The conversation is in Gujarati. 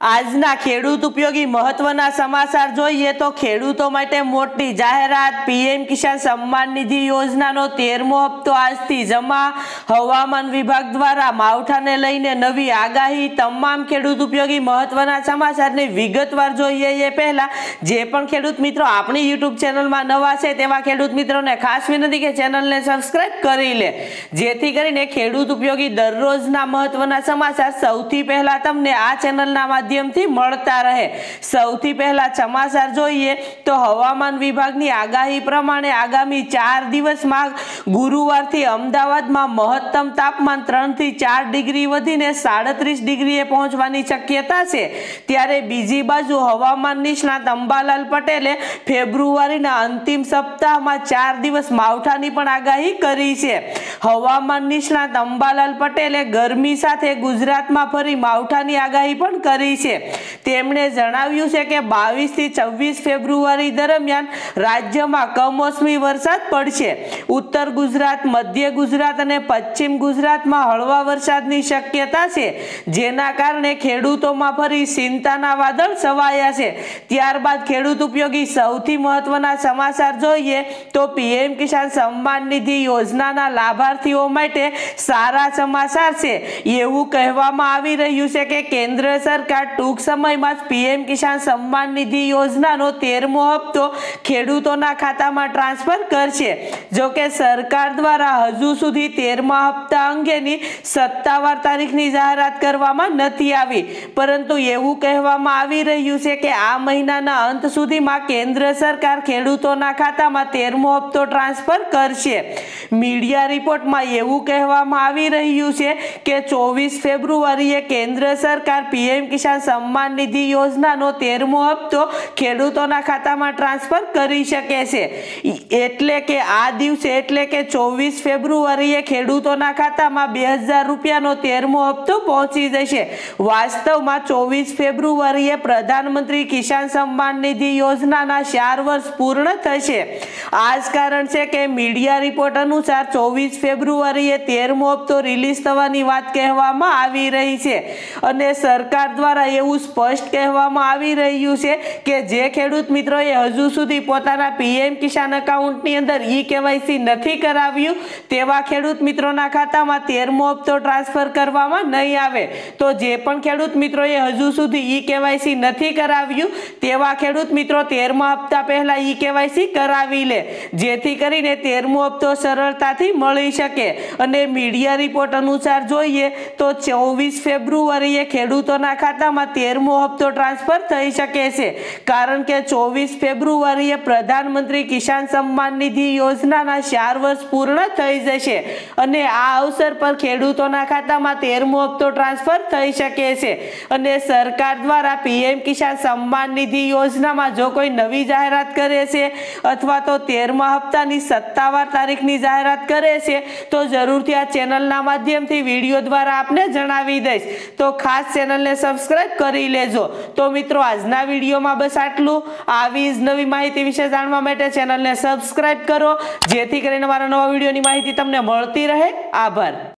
આજના ખેડૂત ઉપયોગી મહત્વના સમાચાર જોઈએ તો ખેડૂતો માટે મોટી જાહેરાત। પીએમ કિસાન સન્માન નિધિ યોજનાનો 13મો હપ્તો આજથી જમા। હવામાન વિભાગ દ્વારા માવઠાને લઈને નવી આગાહી। તમામ ખેડૂત ઉપયોગી મહત્વના સમાચારને વિગતવાર જોઈએ એ પહેલા જે પણ ખેડૂત મિત્રો આપણી YouTube ચેનલમાં નવા છે તેવા ખેડૂત મિત્રોને ખાસ વિનંતી કે ચેનલને સબસ્ક્રાઇબ કરી લે, જેથી કરીને ખેડૂત ઉપયોગી દરરોજના મહત્વના સમાચાર સૌથી પહેલા તમને આ ચેનલના માધ્યમથી મળતા રહે। સૌથી પહેલા સમાચાર જોઈએ તો હવામાન વિભાગની આગાહી પ્રમાણે આગામી 4 દિવસમાં ગુરુવારથી અમદાવાદમાં મહત્તમ તાપમાન 3 થી 4 ડિગ્રી વધીને 37 ડિગ્રીએ પહોંચવાની શક્યતા છે। ત્યારે બીજી બાજુ હવામાન નિષ્ણાત અંબાલાલ પટેલે ફેબ્રુઆરીના અંતિમ સપ્તાહમાં 4 દિવસ માવઠાની પણ આગાહી કરી છે। હવામાન નિષ્ણાત અંબાલાલ પટેલે ગરમી સાથે ગુજરાતમાં ફરી માવઠાની આગાહી પણ કરી છે। તેમણે જણાવ્યું છે કે 22 થી 26 ફેબ્રુઆરી દરમિયાન રાજ્યમાં કમોસમી વરસાદ પડશે। ઉત્તર ગુજરાત, મધ્ય ગુજરાત અને પશ્ચિમ ગુજરાતમાં હળવા વરસાદની શક્યતા છે, જેના કારણે ખેડૂતોમાં ફરી ચિંતાના વાદળ છવાયા છે। ત્યારબાદ ખેડૂત ઉપયોગી સૌથી મહત્વના સમાચાર જોઈએ તો પીએમ કિસાન સન્માન નિધિ યોજનાના લાભાર્થીઓ માટે સારા સમાચાર છે। એવું કહેવામાં આવી રહ્યું છે કે કેન્દ્ર સરકાર ટૂંક સમયમાં જ પીએમ કિસાન સન્માન નિધિ યોજનાનો 13મો હપ્તો ખેડૂતોના ખાતામાં ટ્રાન્સફર કરશે। જો કે સરકાર દ્વારા હજુ સુધી 13મા હપ્તા અંગેની સત્તાવાર તારીખની જાહેરાત કરવામાં નથી આવી, પરંતુ એવું કહેવામાં આવી રહ્યું છે કે આ મહિનાના અંત સુધીમાં કેન્દ્ર સરકાર ખેડૂતોના ખાતામાં 13મો હપ્તો ટ્રાન્સફર કરશે। મીડિયા રિપોર્ટમાં એવું કહેવામાં આવી રહ્યું છે કે 24 ફેબ્રુઆરીએ કેન્દ્ર સરકાર પીએમ કિસાન સન્માન નિધિ યોજનાનો 13મો હપ્તો ખેડૂતોના ખાતામાં ટ્રાન્સફર કરી શકે છે। એટલે કે આ દિવસે એટલે કે 24 ફેબ્રુઆરીએ ખેડૂતોના ખાતામાં 2000 રૂપિયાનો 13મો હપ્તો પહોંચી જશે। વાસ્તવમાં 24 ફેબ્રુઆરીએ પ્રધાનમંત્રી કિસાન સન્માન નિધિ યોજનાના 4 વર્ષ પૂર્ણ થશે। આ જ કારણ છે કે મીડિયા રિપોર્ટ અનુસાર 24 ફેબ્રુઆરીએ 13મો હપ્તો રિલીઝ થવાની વાત કહેવામાં આવી રહી છે અને સરકાર દ્વારા એવું સ્પષ્ટ કહેવામાં આવી રહ્યું છે કે જે ખેડૂત મિત્રોએ હજુ સુધી પોતાના પીએમ કિસાન એકાઉન્ટની અંદર કેવાયસી નથી કરાવ્યું તેવા ખેડૂત મિત્રોના ખાતામાં 13મો હપ્તો ટ્રાન્સફર કરવામાં નહીં આવે। તો જે પણ ખેડૂત મિત્રોએ હજુ સુધી કેવાયસી નથી કરાવ્યું તેવા ખેડૂત મિત્રો 13મા હપ્તા પહેલા કેવાયસી કરાવી લે, જેથી કરીને 13મો હપ્તો સરળતાથી મળી શકે। અને મીડિયા રિપોર્ટ અનુસાર જોઈએ તો 24 ફેબ્રુઆરીએ ખેડૂતોના ખાતામાં 13મો હપ્તો ટ્રાન્સફર થઈ શકે છે, કારણ કે 24 ફેબ્રુઆરીએ પ્રધાનમંત્રી કિસાન સન્માન નિધિ યોજનાના 4 વર્ષ પૂર્ણ થઈ જશે અને આ અવસર પર ખેડૂતોના ખાતામાં 13મો હપ્તો ટ્રાન્સફર થઈ શકે છે। અને સરકાર દ્વારા પીએમ કિસાન સન્માન નિધિ યોજનામાં જો કોઈ નવી જાહેરાત કરે છે અથવા તો 13મા હપ્તાની સત્તાવાર તારીખની જાહેરાત કરે છે તો જરૂરથી આ ચેનલના માધ્યમથી વિડીયો દ્વારા આપને જણાવી દઈશ, તો ખાસ ચેનલને સબસ્ક્રાઇબ કરી લેજો। તો મિત્રો આજના વિડીયોમાં બસ આટલું। આવી જ નવી માહિતી વિશે જાણવા માટે ચેનલને સબસ્ક્રાઇબ કરો, જેથી કરીને મારા નવા વિડીયોની માહિતી તમને મળતી રહે। આભાર।